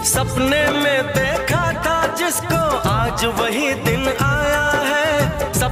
सपने में देखा था जिसको आज वही दिन